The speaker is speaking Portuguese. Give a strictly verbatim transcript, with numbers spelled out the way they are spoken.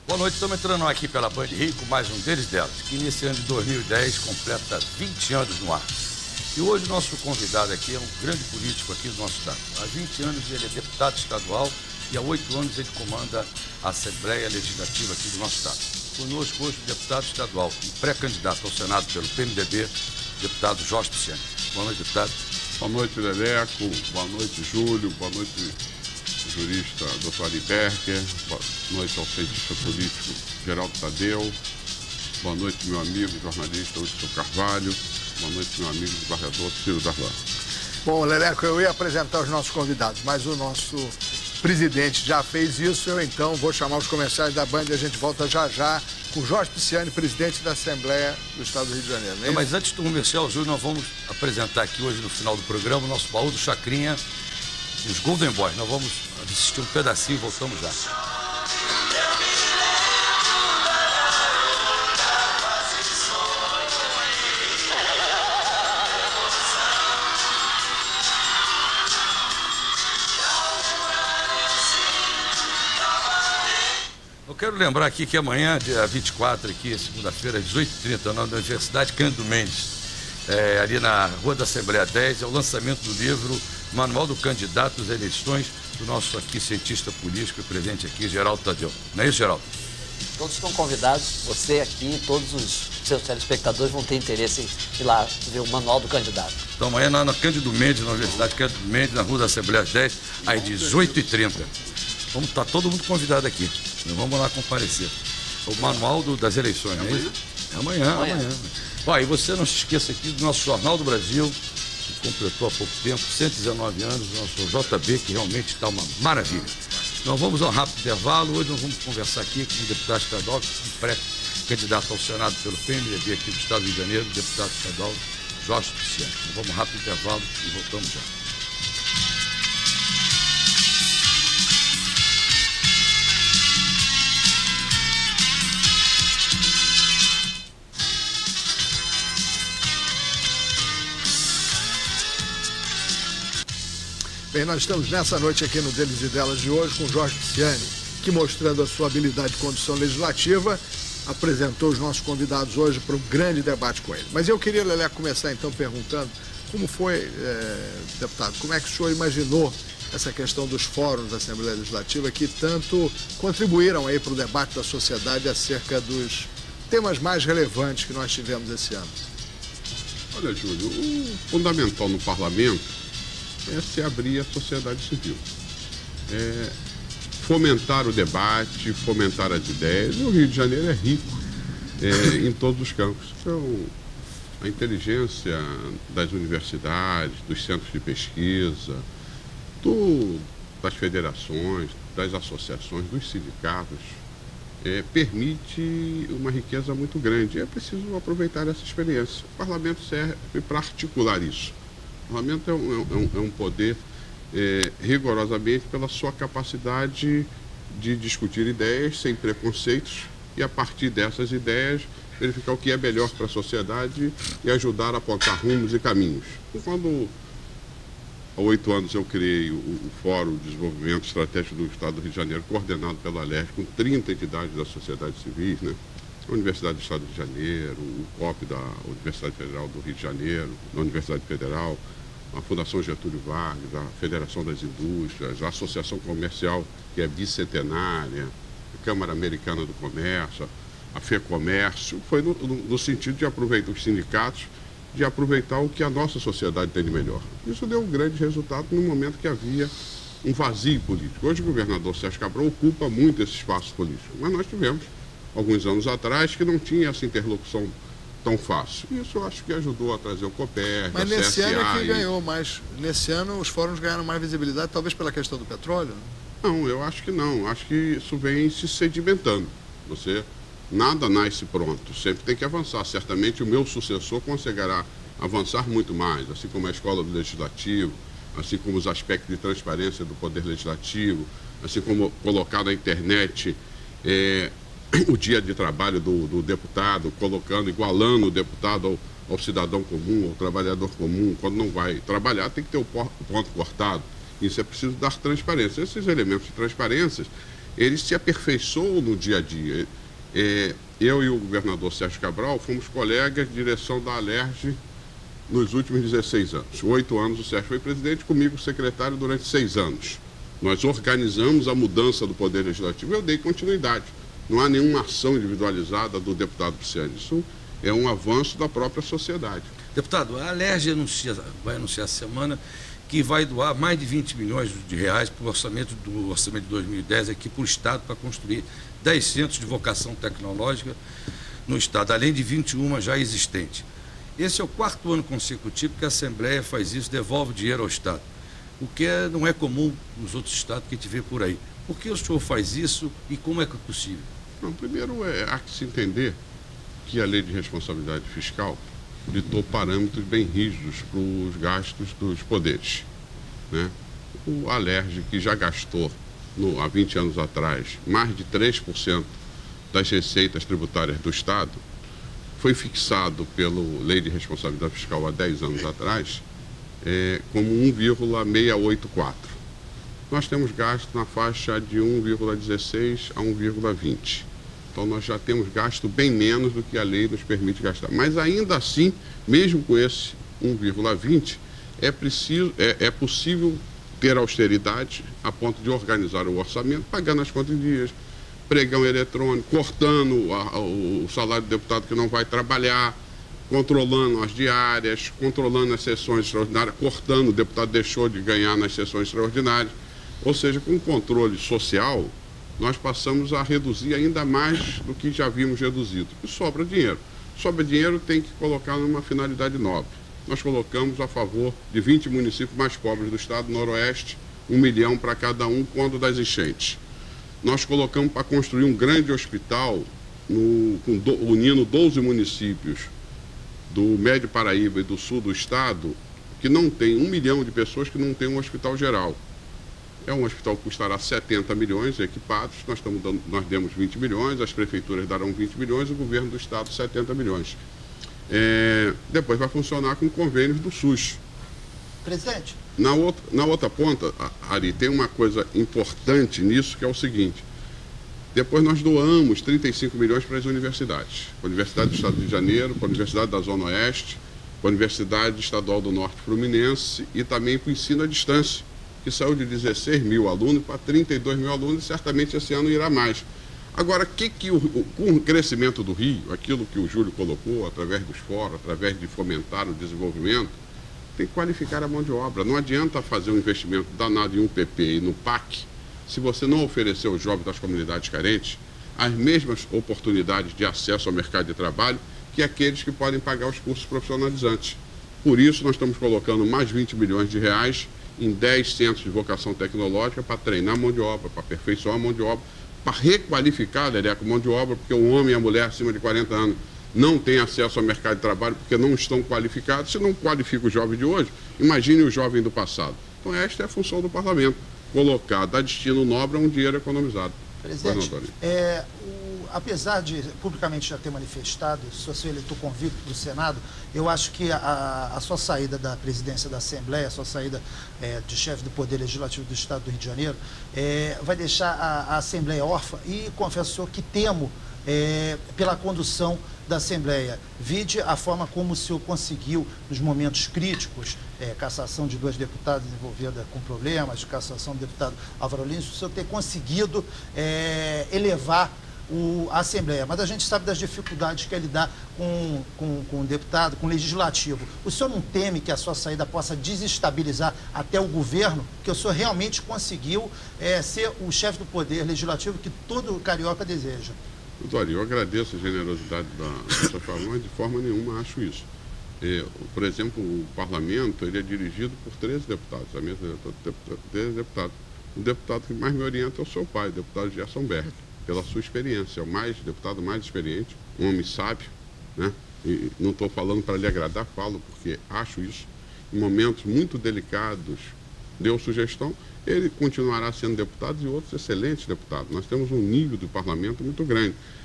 Boa noite, estamos entrando aqui pela Band Rio com mais um deles delas, que nesse ano de dois mil e dez completa vinte anos no ar. E hoje o nosso convidado aqui é um grande político aqui do nosso estado. Há vinte anos ele é deputado estadual e há oito anos ele comanda a Assembleia Legislativa aqui do nosso estado. Conosco hoje o deputado estadual e pré-candidato ao Senado pelo P M D B, deputado Jorge Pisciani. Boa noite, deputado. Boa noite, Leleco. Boa noite, Júlio. Boa noite, jurista doutor Ari Berger. Boa noite ao cientista político Geraldo Tadeu. Boa noite, meu amigo jornalista Wilson Carvalho. Boa noite, meu amigo desembargador Ciro Darlan. Bom, Leleco, eu ia apresentar os nossos convidados, mas o nosso presidente já fez isso. Eu, então, vou chamar os comerciais da Band e a gente volta já já com Jorge Pisciani, presidente da Assembleia do Estado do Rio de Janeiro. Não é Não, mas antes do comercial, Júlio, nós vamos apresentar aqui hoje, no final do programa, o nosso baú do Chacrinha, os Golden Boys. Nós vamos assistir um pedacinho e voltamos já. Eu quero lembrar aqui que amanhã, dia vinte e quatro, aqui, segunda-feira, às dezoito e trinta, na Universidade Cândido Mendes, é, ali na Rua da Assembleia dez, é o lançamento do livro Manual do Candidato às Eleições, do nosso aqui cientista político e presente aqui, Geraldo Tadeu. Não é isso, Geraldo? Todos estão convidados, você aqui, todos os seus telespectadores vão ter interesse em ir lá ver o Manual do Candidato. Então amanhã na, na Cândido Mendes, na Universidade Cândido Mendes, na Rua da Assembleia dez, às dezoito e trinta. Vamos estar todo mundo convidado aqui. Vamos lá comparecer. O Manual do, das Eleições, não é isso? É amanhã, amanhã. amanhã. Ó, e você não se esqueça aqui do nosso Jornal do Brasil, que completou há pouco tempo, cento e dezenove anos, o nosso J B, que realmente está uma maravilha. Nós vamos a um rápido intervalo. Hoje nós vamos conversar aqui com o deputado estadual, pré-candidato ao Senado pelo P M D B aqui do Estado do Rio de Janeiro, o deputado estadual Jorge Pisciani. Então, vamos a um rápido intervalo e voltamos já. Bem, nós estamos nessa noite aqui no Deles e Delas de hoje com o Jorge Pisciani, que, mostrando a sua habilidade de condução legislativa, apresentou os nossos convidados hoje para um grande debate com ele. Mas eu queria, Lelé, começar então perguntando como foi, é, deputado, como é que o senhor imaginou essa questão dos fóruns da Assembleia Legislativa que tanto contribuíram aí para o debate da sociedade acerca dos temas mais relevantes que nós tivemos esse ano? Olha, Júlio, o fundamental no parlamento é se abrir a sociedade civil, é fomentar o debate, fomentar as ideias. O Rio de Janeiro é rico é, em todos os campos. Então, a inteligência das universidades, dos centros de pesquisa, do, das federações, das associações, dos sindicatos, é, permite uma riqueza muito grande. É preciso aproveitar essa experiência. O parlamento serve para articular isso. O parlamento é um, é um, é um poder é, rigorosamente pela sua capacidade de discutir ideias sem preconceitos e, a partir dessas ideias, verificar o que é melhor para a sociedade e ajudar a apontar rumos e caminhos. Quando, há oito anos, eu criei o, o Fórum de Desenvolvimento Estratégico do Estado do Rio de Janeiro, coordenado pela Alerj, com trinta entidades da sociedade civil, né? A Universidade do Estado do Rio de Janeiro, o C O P da Universidade Federal do Rio de Janeiro, da Universidade Federal, a Fundação Getúlio Vargas, a Federação das Indústrias, a Associação Comercial, que é bicentenária, a Câmara Americana do Comércio, a FEComércio, foi no, no, no sentido de aproveitar os sindicatos, de aproveitar o que a nossa sociedade tem de melhor. Isso deu um grande resultado no momento que havia um vazio político. Hoje o governador Sérgio Cabral ocupa muito esse espaço político, mas nós tivemos alguns anos atrás, que não tinha essa interlocução tão fácil. Isso eu acho que ajudou a trazer o COPERJ, Mas nesse C S A ano é que e... ganhou mais. Nesse ano os fóruns ganharam mais visibilidade, talvez pela questão do petróleo? Não, eu acho que não. Acho que isso vem se sedimentando. Você, nada nasce pronto. Sempre tem que avançar. Certamente o meu sucessor conseguirá avançar muito mais, assim como a Escola do Legislativo, assim como os aspectos de transparência do Poder Legislativo, assim como colocar na internet... É, o dia de trabalho do, do deputado, colocando, igualando o deputado ao, ao cidadão comum, ao trabalhador comum. Quando não vai trabalhar, tem que ter o ponto cortado. Isso é preciso dar transparência. Esses elementos de transparência, ele se aperfeiçoou no dia a dia. É, eu e o governador Sérgio Cabral fomos colegas de direção da Alerj nos últimos dezesseis anos. Oito anos o Sérgio foi presidente, comigo secretário durante seis anos. Nós organizamos a mudança do Poder Legislativo e eu dei continuidade. Não há nenhuma ação individualizada do deputado Pisciani. Isso é um avanço da própria sociedade. Deputado, a Alerj anuncia, vai anunciar essa semana que vai doar mais de vinte milhões de reais para o orçamento do orçamento de dois mil e dez aqui para o Estado para construir dez centros de vocação tecnológica no Estado, além de vinte e um já existentes. Esse é o quarto ano consecutivo que a Assembleia faz isso, devolve dinheiro ao Estado, o que é, não é comum nos outros estados que a gente vê por aí. Por que o senhor faz isso e como é que é possível? Não, primeiro, é, há que se entender que a Lei de Responsabilidade Fiscal ditou parâmetros bem rígidos para os gastos dos poderes, né? O Alerj, que já gastou no, há vinte anos atrás mais de três por cento das receitas tributárias do Estado, foi fixado pela Lei de Responsabilidade Fiscal há dez anos atrás é, como um vírgula seiscentos e oitenta e quatro. Nós temos gasto na faixa de um vírgula dezesseis a um vírgula vinte. Então nós já temos gasto bem menos do que a lei nos permite gastar. Mas ainda assim, mesmo com esse um vírgula vinte, é, preciso, é, é possível ter austeridade a ponto de organizar o orçamento, pagando as contas em dias, pregão eletrônico, cortando a, a, o salário do deputado que não vai trabalhar, controlando as diárias, controlando as sessões extraordinárias, cortando, o deputado deixou de ganhar nas sessões extraordinárias. Ou seja, com o controle social, nós passamos a reduzir ainda mais do que já vimos reduzido. E sobra dinheiro. Sobra dinheiro, tem que colocar numa finalidade nobre. Nós colocamos a favor de vinte municípios mais pobres do estado, noroeste, um milhão para cada um quando das enchentes. Nós colocamos para construir um grande hospital, no, com do, unindo doze municípios do Médio Paraíba e do sul do estado, que não tem um milhão de pessoas que não tem um hospital geral. É um hospital que custará setenta milhões equipados, nós, estamos dando, nós demos vinte milhões, as prefeituras darão vinte milhões, o governo do estado setenta milhões. É, depois vai funcionar com convênios do SUS. Presidente. Na outra, na outra ponta, Ari, tem uma coisa importante nisso, que é o seguinte. Depois nós doamos trinta e cinco milhões para as universidades. Para a Universidade do Estado do Rio de Janeiro, para a Universidade da Zona Oeste, para a Universidade Estadual do Norte Fluminense e também para o ensino à distância, que saiu de dezesseis mil alunos para trinta e dois mil alunos e certamente esse ano irá mais. Agora, que que o, o, com o crescimento do Rio, aquilo que o Júlio colocou, através dos fóruns, através de fomentar o desenvolvimento, tem que qualificar a mão de obra. Não adianta fazer um investimento danado em um P P e no P A C, se você não oferecer aos jovens das comunidades carentes as mesmas oportunidades de acesso ao mercado de trabalho que aqueles que podem pagar os cursos profissionalizantes. Por isso, nós estamos colocando mais vinte milhões de reais em dez centros de vocação tecnológica para treinar a mão de obra, para aperfeiçoar a mão de obra, para requalificar, Leleco, a mão de obra, porque o homem e a mulher acima de quarenta anos não têm acesso ao mercado de trabalho porque não estão qualificados. Se não qualifica o jovem de hoje, imagine o jovem do passado. Então esta é a função do parlamento, colocar, dar destino nobre a um dinheiro economizado. Presidente, é, o, apesar de publicamente já ter manifestado, se você eleitor convicto do Senado, eu acho que a, a sua saída da presidência da Assembleia, a sua saída é, de chefe do Poder Legislativo do Estado do Rio de Janeiro, é, vai deixar a, a Assembleia órfã e confesso ao senhor que temo é, pela condução da Assembleia. Vide a forma como o senhor conseguiu, nos momentos críticos, é, cassação de dois deputados envolvida com problemas, cassação do deputado Álvaro Lins, o senhor ter conseguido é, elevar o, a Assembleia. Mas a gente sabe das dificuldades que é lidar com, com, com o deputado, com o legislativo. O senhor não teme que a sua saída possa desestabilizar até o governo, que o senhor realmente conseguiu é, ser o chefe do Poder Legislativo que todo carioca deseja? Olha, eu agradeço a generosidade da sua fala, mas de forma nenhuma acho isso. É, por exemplo, o parlamento ele é dirigido por treze deputados, a mesa é treze deputados. O deputado que mais me orienta é o seu pai, o deputado Gerson Berg, pela sua experiência. É o mais, deputado mais experiente, um homem sábio, né? E não estou falando para lhe agradar, falo porque acho isso. Em momentos muito delicados, deu sugestão, ele continuará sendo deputado e outros excelentes deputados. Nós temos um nível do parlamento muito grande.